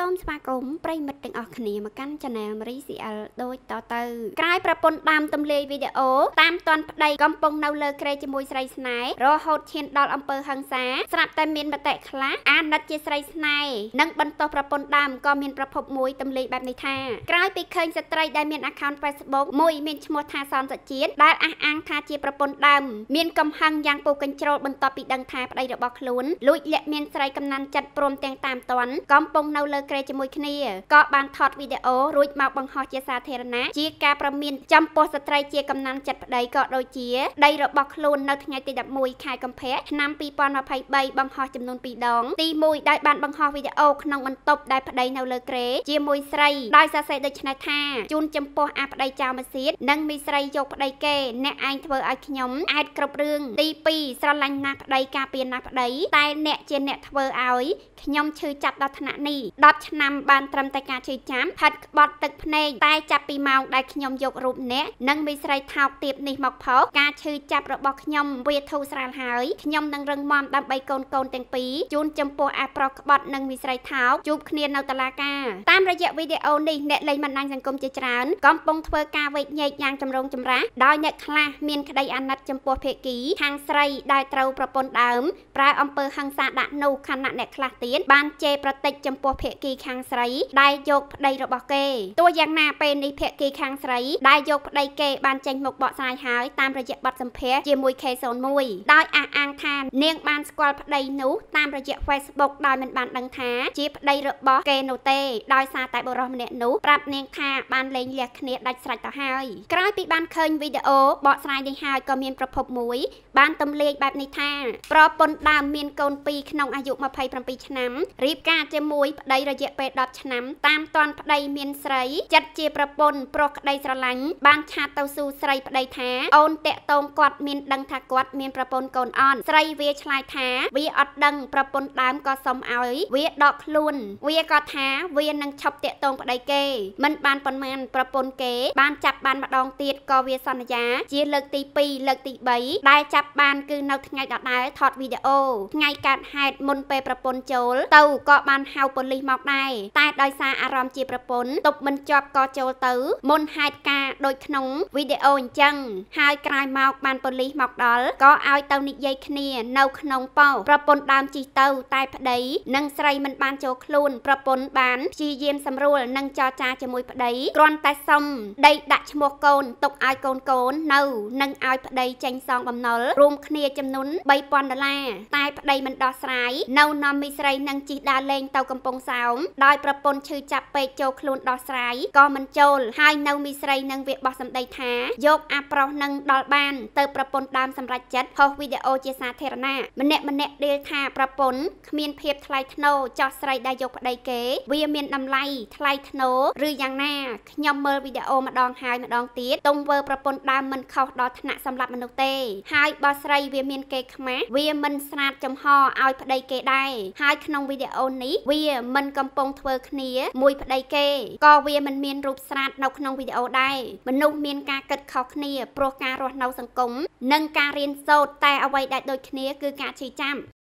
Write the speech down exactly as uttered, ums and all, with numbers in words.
សូមស្វាគមន៍ប្រិយមិត្តទាំងអស់គ្នាមកកាន់ Channel Marie xê lờ ដូចតទៅក្រោយប្រពន្ធដើមទំលាយវីដេអូតាមតាន់ប្តីកំពុងនៅលើក្រែជាមួយស្រីស្នេហ៍រហូតឈានដល់អំពើហិង្សាស្រាប់តែមានមតិខ្លះអាណិតជាស្រីស្នេហ៍និងបន្តប្រពន្ធដើមក៏មានប្រភពមួយទំលាយបែបនេះថាក្រោយពីឃើញស្ត្រីដែលមាន account Facebook មួយមានឈ្មោះថាសនសជាតិដែលអះអាងថាជាប្រពន្ធដើមមានកំហឹងយ៉ាងពុះកញ្ជ្រោលបន្ទាប់ពីដឹងថាប្តីរបស់ខ្លួនលួចលាក់មានស្រីកំណាន់ចិត្តព្រមទាំងតាមតាន់កំពុងនៅលើក្រែជាមួយគ្នាក៏បានថតវីដេអូរួចមកបង្ហោះជាសាធារណៈជាការប្រមានចំពោះស្ត្រីជាកំណាន់ចិត្តប្តីក៏ដូចជាប្តីរបស់ខ្លួននៅថ្ងៃទី ដប់មួយ ខែកុម្ភៈឆ្នាំ ពីរពាន់ម្ភៃបី បង្ហោះចំនួនពីរដងទីមួយដោយបានបង្ហោះវីដេអូក្នុងបន្ទប់ដែលប្តីនៅលើក្រែជាមួយស្រីដោយសរសេរដូចនេះថាជូនចំពោះអាប្តីចៅមកសៀតនិងមីស្រីយកប្តីគេអ្នកឯងធ្វើឲ្យខ្ញុំអែតគ្រប់រឿងទីពីរស្រឡាញ់ណាស់ប្តីការពារណាស់ប្តីតែអ្នកជាអ្នកធ្វើឲ្យខ្ញុំឈឺចាប់ដល់ថ្នាក់នេះដប់ឆ្នាំបានត្រឹមតែការឈឺចាំផិតក្បត់ទឹកភ្នែកតែចាប់ពីម៉ោងដែលខ្ញុំយករូបអ្នកនិងមីស្រីថោកទាបនេះមកផុសការឈឺចាប់របស់ខ្ញុំវាធូរស្រាលហើយខ្ញុំនឹងរឹងមាំដើម្បីកូនកូនទាំងពីរជូនចំពោះអាប្រុសក្បត់និងមីស្រីថោកជួបគ្នានៅតុលាការតាមរយៈវីដេអូនេះអ្នកលេងបណ្ដាញសង្គមជាច្រើនកំពុងធ្វើការវែកញែកយ៉ាងចម្រូងចម្រាសដោយអ្នកខ្លះមានក្តីអាណិតចំពោះភាគីខាងស្រីដែលត្រូវប្រពន្ធដើមប្រើអំពើហិង្សាដាក់នោះខណៈអ្នកខ្លះទៀតបានជេរប្រតិចចំពោះភាគីខាងស្រីដែលយកប្តីរបស់គេទោះយ៉ាងណាពេលនេះភាគីខាងស្រីដែលយកប្តីគេបានចេញមកបកស្រាយហើយតាមរយៈបទសម្ភាសន៍ជាមួយ ខេ ศูនย์ មួយដោយអះអាងថានាងបានស្គាល់ប្តីនោះតាមរយៈ Facebook ដោយមិនបានដឹងថាជាប្តីរបស់គេនោះទេដោយសារតែបុរសម្នាក់នោះប្រាប់នាងថាបានលេងលះគ្នាដាច់ស្រេចទៅហើយក្រោយពីបានឃើញវីដេអូបកស្រាយនេះហើយក៏មានប្រភពមួយបានទំលាយបែបនេះថាប្រពន្ធដើមមានកូនពីរក្នុងអាយុម្ភៃប្រាំពីរឆ្នាំរៀបការជាមួយប្តីរយៈពេលដប់ឆ្នាំតាមតាន់ប្តីមានស្រីចិត្តជាប្រពន្ធប្រុសក្តីស្រឡាញ់បានឆាតទៅសួរស្រីប្តីថាអូនតាក់តងគាត់មានដឹងថាគាត់មានប្រពន្ធកូនអត់ស្រីវាឆ្លើយថាវាអត់ដឹងប្រពន្ធដើមក៏សុំឲ្យវាដកខ្លួនវាក៏ថាវានឹងឈប់តាក់តងប្តីគេមិនបានប៉ុន្មានប្រពន្ធគេបានចាប់បានម្ដងទៀតក៏វាសន្យាជាលើកទីពីរលើកទីបីដែលចាប់បានគឺនៅថ្ងៃដដែលថតវីដេអូថ្ងៃកើតហេតុមុនពេលប្រពន្ធចូលទៅក៏បានហៅប៉ូលីសមកដែរតែដោយសារអារម្មណ៍ជាប្រពន្ធទប់មិនជាប់ក៏ចូលទៅមុនហេតុការដូចក្នុងវីដេអូអញ្ចឹងហើយក្រោយមកបានប៉ូលីសមកដល់ក៏ឲ្យទៅនិយាយគ្នានៅក្នុងប៉ោប្រពន្ធដើមជិះទៅតែប្តីនិងស្រីមិនបានចូលខ្លួនប្រពន្ធបានព្យាយាមសម្រួលនិងចរចាជាមួយប្តីគ្រាន់តែសុំដីដាក់ឈ្មោះកូនទុកឲ្យកូនកូននៅនិងឲ្យប្តីចេញសងបំណុលរួមគ្នាចំនួនបីពាន់ដុល្លារតែប្តីមិនដោះស្រាយនៅនាំមីស្រីនឹងជិះដើរលេងទៅកំពង់សោមដោយប្រពន្ធឈឺចាប់ពេកចូលខ្លួនដោះស្រាយក៏មិនចូលហើយនៅមីស្រីនឹងវាបោះសម្ដីថាយកអាប្រុសនឹងដល់បានទៅប្រពន្ធដើមសម្រេចចិត្តហោះវីដេអូជាសាធារណៈម្នាក់ម្នាក់ដេលថាប្រពន្ធគ្មានភាពថ្លៃថ្នូរចោះស្រីដែលយកប្តីគេវាមានតម្លៃថ្លៃថ្នូរឬយ៉ាងណាខ្ញុំមើលវីដេអូម្ដងហើយម្ដងទៀតទង្វើប្រពន្ធដើមមិនខុសដល់ថ្នាក់សម្លាប់មនុស្សទេហើយបើស្រីវាមានគេខ្មាស់វាមិនស្រាតចំហឲ្យប្តីគេដែរហើយក្នុងវីដេអូនេះវាមិនកំពុងធ្វើគ្នាមួយប្តីគេក៏វាមិនមានរូបស្រាតនៅក្នុងវីដេអូដែរមនុស្សមានការគិតខុសគ្នាព្រោះការរស់នៅសង្គមនិងការរៀនសូត្រតែអ្វីដែលដូចគ្នាគឺការឈឺចាំ